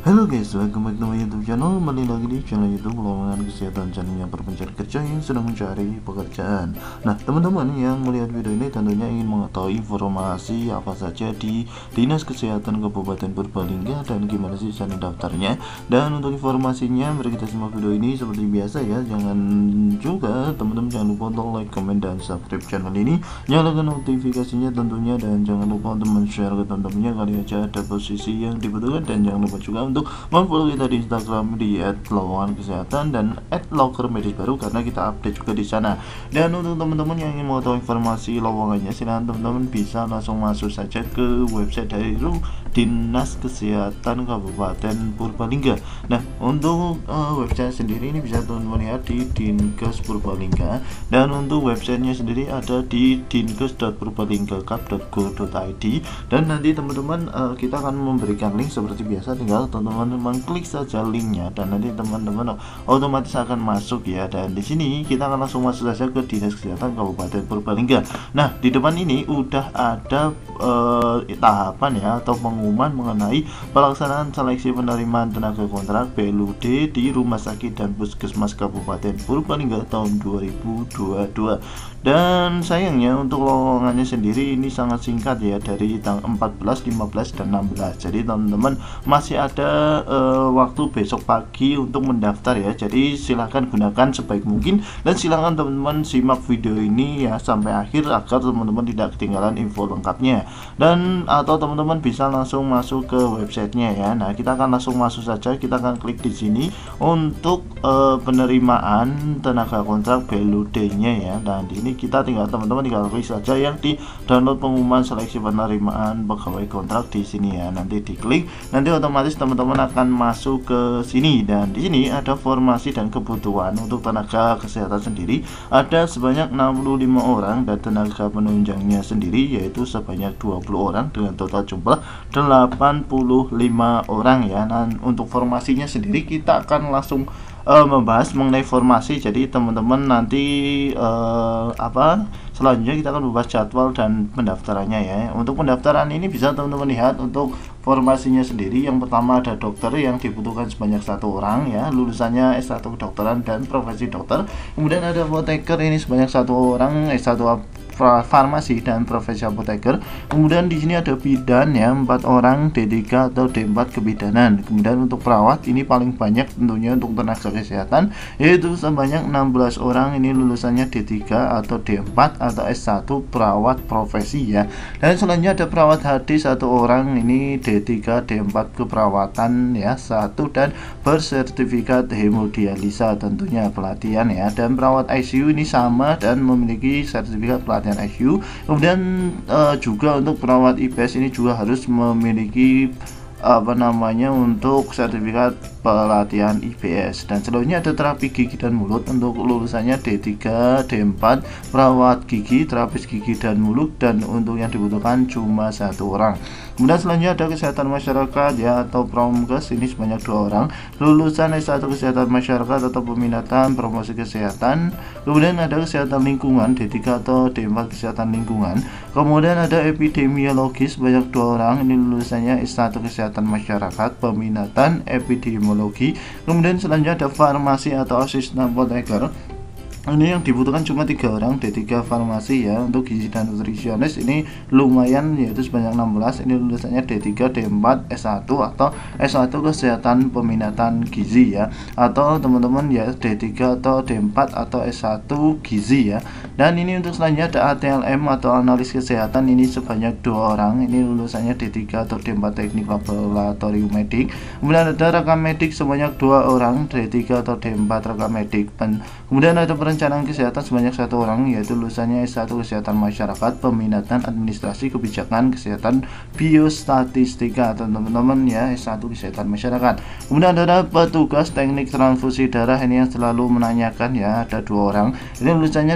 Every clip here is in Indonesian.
Halo guys, welcome back to my YouTube channel. Kembali lagi di channel YouTube lowongan kesehatan, channel yang berpencari kerja yang sedang mencari pekerjaan. Nah, teman-teman yang melihat video ini tentunya ingin mengetahui informasi apa saja di Dinas Kesehatan Kabupaten Purbalingga dan gimana sih cara daftarnya. Dan untuk informasinya, mari kita simak video ini seperti biasa ya. Jangan juga teman-teman jangan lupa untuk like, comment, dan subscribe channel ini. Nyalakan notifikasinya tentunya, dan jangan lupa untuk men-share ke teman-temannya kali aja ada posisi yang dibutuhkan. Dan jangan lupa juga untuk memfollow kita di Instagram di @lowongan_kesehatan dan @lokermedis_baru karena kita update juga di sana. Dan untuk teman-teman yang ingin mengetahui informasi lowongannya, silahkan teman-teman bisa langsung masuk saja ke website dari Dinas Kesehatan Kabupaten Purbalingga. Nah, untuk website sendiri ini bisa teman-teman lihat di Dinkes Purbalingga, dan untuk websitenya sendiri ada di dinkes.purbalingga.go.id. dan nanti teman-teman kita akan memberikan link seperti biasa, tinggal teman-teman klik saja linknya dan nanti teman-teman otomatis akan masuk ya. Dan di sini kita akan langsung masuk saja ke Dinas Kesehatan Kabupaten Purbalingga. Nah, di depan ini udah ada tahapan ya atau pengumuman mengenai pelaksanaan seleksi penerimaan tenaga kontrak PLUD di Rumah Sakit dan Puskesmas Kabupaten Purbalingga tahun 2022. Dan sayangnya untuk lowongannya sendiri ini sangat singkat ya, dari tanggal 14, 15, dan 16. Jadi teman-teman masih ada waktu besok pagi untuk mendaftar ya. Jadi silahkan gunakan sebaik mungkin dan silahkan teman-teman simak video ini ya sampai akhir agar teman-teman tidak ketinggalan info lengkapnya. Dan atau teman-teman bisa langsung masuk ke websitenya ya. Nah, kita akan langsung masuk saja, kita akan klik di sini untuk penerimaan tenaga kontrak BLUD-nya ya. Dan di sini kita teman-teman tinggal klik saja yang di download pengumuman seleksi penerimaan pegawai kontrak di sini ya. Nanti diklik, nanti otomatis teman-teman akan masuk ke sini. Dan di sini ada formasi dan kebutuhan untuk tenaga kesehatan sendiri ada sebanyak 65 orang dan tenaga penunjangnya sendiri yaitu sebanyak 20 orang dengan total jumlah 85 orang ya. Dan untuk formasinya sendiri kita akan langsung membahas mengenai formasi. Jadi teman-teman nanti selanjutnya kita akan membahas jadwal dan pendaftarannya ya. Untuk pendaftaran ini bisa teman-teman lihat untuk formasinya sendiri. Yang pertama ada dokter yang dibutuhkan sebanyak 1 orang ya, lulusannya S1 kedokteran dan profesi dokter. Kemudian ada apoteker ini sebanyak 1 orang, S1 farmasi dan profesi apoteker. Kemudian di sini ada bidan ya, 4 orang, D3 atau D4 kebidanan. Kemudian untuk perawat ini paling banyak tentunya untuk tenaga kesehatan yaitu sebanyak 16 orang, ini lulusannya D3 atau D4 atau S1 perawat profesi ya. Dan selanjutnya ada perawat HD 1 orang, ini D3 D4 keperawatan ya 1 dan bersertifikat hemodialisa tentunya pelatihan ya. Dan perawat ICU ini sama dan memiliki sertifikat pelatihan ICU. Kemudian juga untuk perawat IPS ini juga harus memiliki untuk sertifikat pelatihan IPS. Dan selanjutnya ada terapi gigi dan mulut, untuk lulusannya D3 D4 perawat gigi, terapis gigi dan mulut, dan untuk yang dibutuhkan cuma 1 orang. Kemudian selanjutnya ada kesehatan masyarakat ya atau Promkes, ini sebanyak 2 orang, lulusan S1 kesehatan masyarakat atau peminatan promosi kesehatan. Kemudian ada kesehatan lingkungan D3 atau D4 kesehatan lingkungan. Kemudian ada epidemiologis sebanyak 2 orang, ini lulusannya S1 kesehatan masyarakat peminatan epidemiologi. Kemudian selanjutnya ada farmasi atau asisten apoteker, ini yang dibutuhkan cuma 3 orang, D3 farmasi ya. Untuk gizi dan nutrisionis ini lumayan yaitu sebanyak 16, ini lulusannya D3 D4 S1 atau S1 kesehatan peminatan gizi ya, atau teman-teman ya D3 atau D4 atau S1 gizi ya. Dan ini untuk selanjutnya ada ATLM atau analis kesehatan, ini sebanyak 2 orang, ini lulusannya D3 atau D4 teknik laboratorium medik. Kemudian ada rekam medik sebanyak 2 orang, D3 atau D4 rekam medik. Kemudian ada perencanaan kesehatan sebanyak 1 orang yaitu lulusannya S1 kesehatan masyarakat peminatan administrasi kebijakan kesehatan biostatistika atau teman-teman ya S1 kesehatan masyarakat. Kemudian ada petugas teknik transfusi darah, ini yang selalu menanyakan ya, ada 2 orang, ini lulusannya D3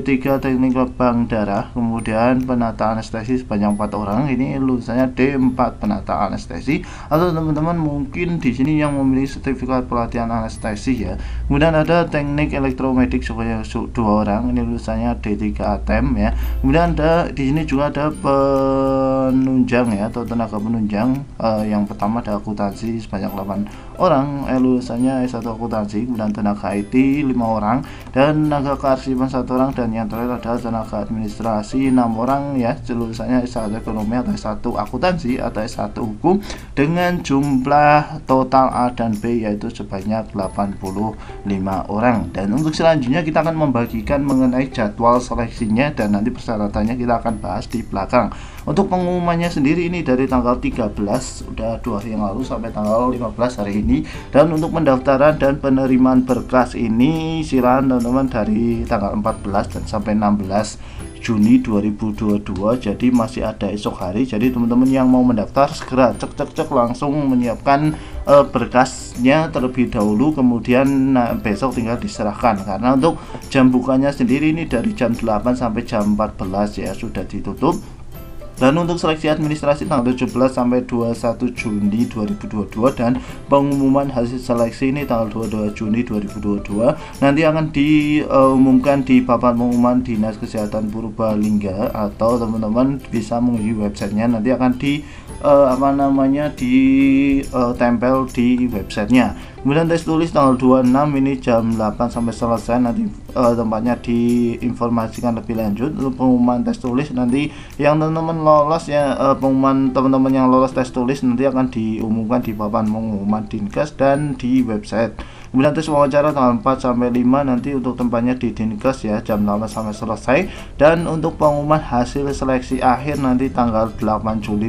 D3 teknik lebam darah, kemudian penata anestesi sebanyak 4 orang. Ini lulusannya D4 penata anestesi, atau teman-teman mungkin di sini yang memiliki sertifikat pelatihan anestesi ya. Kemudian ada teknik elektromedik sebanyak 2 orang, ini lulusannya D3 ATEM ya. Kemudian ada di sini juga ada penunjang ya, atau tenaga penunjang. Yang pertama ada akuntansi sebanyak 8 orang, lulusannya S1 akuntansi. Kemudian tenaga IT 5 orang, dan tenaga kearsipan 1 orang, dan yang terakhir ada tenaga administrasi 6 orang ya, lulusannya S1 ekonomi atau S1 akuntansi atau S1 hukum, dengan jumlah total A dan B yaitu sebanyak 85 orang. Dan untuk selanjutnya kita akan membagikan mengenai jadwal seleksinya, dan nanti persyaratannya kita akan bahas di belakang. Untuk pengumumannya sendiri ini dari tanggal 13, udah 2 hari yang lalu, sampai tanggal 15 hari ini. Dan untuk pendaftaran dan penerimaan berkas ini silakan teman-teman dari tanggal 14 dan sampai 16 Juni 2022, jadi masih ada esok hari. Jadi teman-teman yang mau mendaftar segera cek langsung menyiapkan berkasnya terlebih dahulu, kemudian besok tinggal diserahkan, karena untuk jam bukanya sendiri ini dari jam 8 sampai jam 14 ya, sudah ditutup. Dan untuk seleksi administrasi tanggal 17 sampai 21 Juni 2022, dan pengumuman hasil seleksi ini tanggal 22 Juni 2022 nanti akan diumumkan di papan pengumuman Dinas Kesehatan Purbalingga, atau teman-teman bisa mengunjungi websitenya, nanti akan ditempel di websitenya. Kemudian tes tulis tanggal 26 ini jam 8 sampai selesai, nanti tempatnya diinformasikan lebih lanjut. Untuk pengumuman tes tulis nanti yang teman-teman lolos ya, pengumuman teman-teman yang lolos tes tulis nanti akan diumumkan di papan pengumuman Dinkes dan di website. Kemudian tes wawancara tanggal 4 sampai 5 nanti untuk tempatnya di Dinkes ya, jam 8 sampai selesai. Dan untuk pengumuman hasil seleksi akhir nanti tanggal 8 Juli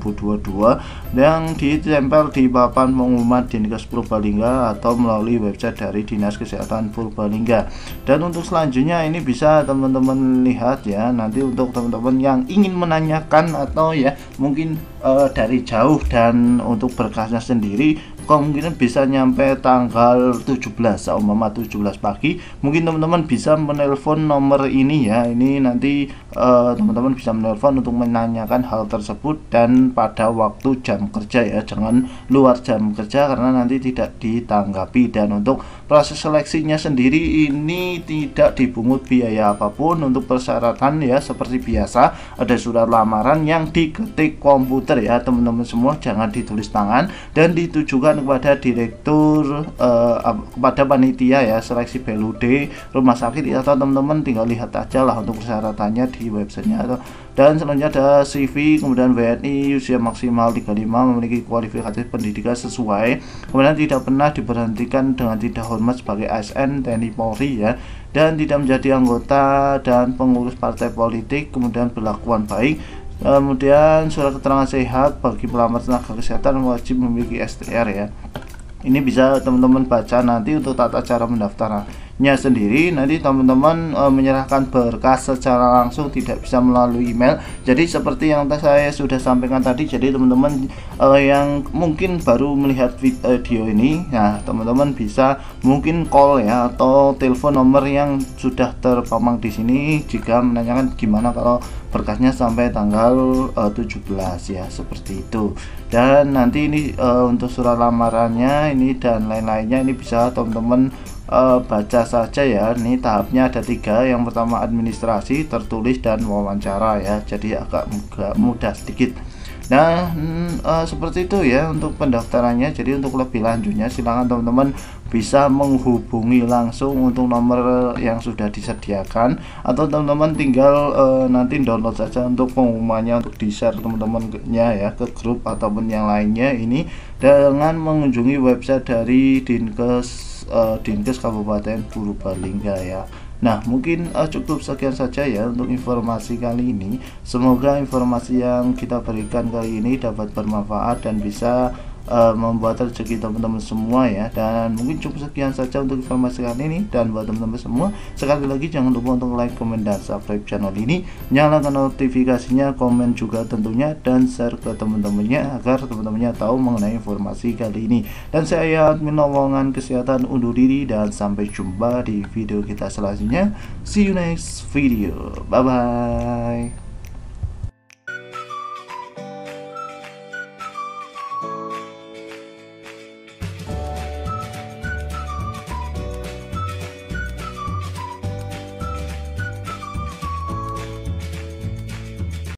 2022 yang ditempel di papan pengumuman Dinkes Purbalingga atau melalui website dari Dinas Kesehatan Purbalingga. Dan untuk selanjutnya ini bisa teman-teman lihat ya, nanti untuk teman-teman yang ingin menanyakan atau ya mungkin dari jauh, dan untuk berkasnya sendiri kemungkinan bisa nyampe tanggal 17, umpama 17 pagi, mungkin teman-teman bisa menelpon nomor ini ya. Ini nanti teman-teman bisa menelpon untuk menanyakan hal tersebut, dan pada waktu jam kerja ya, jangan luar jam kerja karena nanti tidak ditanggapi. Dan untuk proses seleksinya sendiri ini tidak dipungut biaya apapun. Untuk persyaratan ya seperti biasa, ada surat lamaran yang diketik komputer ya teman-teman semua, jangan ditulis tangan, dan ditujukan kepada direktur, kepada panitia ya seleksi BLUD rumah sakit, atau teman-teman tinggal lihat aja lah untuk persyaratannya di websitenya. Dan selanjutnya ada CV, kemudian WNI, usia maksimal 35, memiliki kualifikasi pendidikan sesuai, kemudian tidak pernah diberhentikan dengan tidak hormat sebagai ASN TNI Polri ya, dan tidak menjadi anggota dan pengurus partai politik, kemudian berlakuan baik. Kemudian surat keterangan sehat bagi pelamar tenaga kesehatan wajib memiliki STR ya. Ini bisa teman-teman baca nanti untuk tata cara mendaftarnya sendiri. Nanti teman-teman menyerahkan berkas secara langsung, tidak bisa melalui email. Jadi seperti yang saya sudah sampaikan tadi, jadi teman-teman yang mungkin baru melihat video ini, nah teman-teman bisa mungkin call ya, atau telepon nomor yang sudah terpampang di sini jika menanyakan gimana kalau berkasnya sampai tanggal 17 ya, seperti itu. Dan nanti ini untuk surat lamarannya ini dan lain-lainnya ini bisa teman-teman baca saja ya. Ini tahapnya ada 3. Yang pertama administrasi, tertulis, dan wawancara ya, jadi agak mudah sedikit. Nah seperti itu ya untuk pendaftarannya. Jadi untuk lebih lanjutnya silakan teman-teman bisa menghubungi langsung untuk nomor yang sudah disediakan, atau teman-teman tinggal nanti download saja untuk pengumumannya, untuk di share teman-temannya ya ke grup ataupun yang lainnya ini, dengan mengunjungi website dari Dinkes Kabupaten Purbalingga ya. Nah mungkin cukup sekian saja ya untuk informasi kali ini. Semoga informasi yang kita berikan kali ini dapat bermanfaat dan bisa membuat rezeki teman-teman semua ya. Dan mungkin cukup sekian saja untuk informasi kali ini. Dan buat teman-teman semua, sekali lagi jangan lupa untuk like, komen, dan subscribe channel ini, nyalakan notifikasinya, komen juga tentunya, dan share ke teman-temannya agar teman-temannya tahu mengenai informasi kali ini. Dan saya admin lowongan kesehatan undur diri, dan sampai jumpa di video kita selanjutnya. See you next video. Bye bye.